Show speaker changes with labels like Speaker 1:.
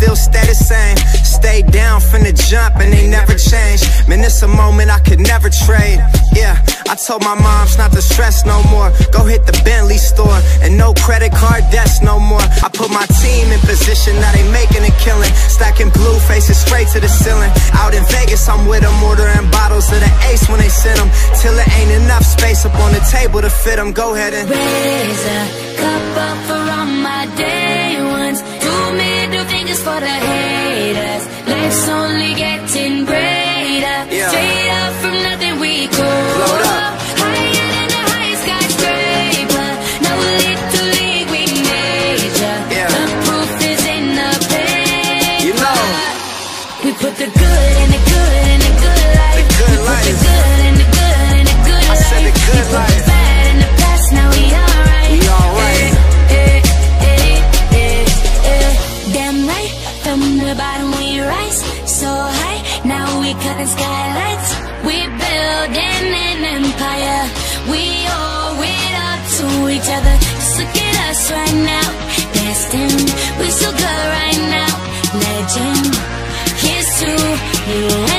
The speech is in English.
Speaker 1: still stay the same. Stay down from the jump and they never change. Man, it's a moment I could never trade. Yeah, I told my moms not to stress no more. Go hit the Bentley store and no credit card debts no more. I put my team in position, now they making a killing. Stacking blue faces straight to the ceiling. Out in Vegas, I'm with them, ordering bottles of the Ace when they send them, till it ain't enough space up on the table to fit them. Go ahead and
Speaker 2: raise a cup up for all my day ones. Two middle fingers for the haters. Life's only getting greater.
Speaker 1: Yeah.
Speaker 2: Straight up from nothing we go up. Higher than the highest skyscraper. Now a little league we major.
Speaker 1: Yeah.
Speaker 2: The proof is in the paper.
Speaker 1: You know,
Speaker 2: we put the good in the good in the good life.
Speaker 1: The good
Speaker 2: we
Speaker 1: life.
Speaker 2: put the good in the good in the good
Speaker 1: I
Speaker 2: life.
Speaker 1: said the good
Speaker 2: we
Speaker 1: life.
Speaker 2: Put the bad in the past, now we alright.
Speaker 1: We alright.
Speaker 2: Damn right, from the bottom we rise so high. Now we cutting skylights. We building an empire. We owe it up to each other. Just look at us right now. Destined, we so good right now. Legend, here's to you.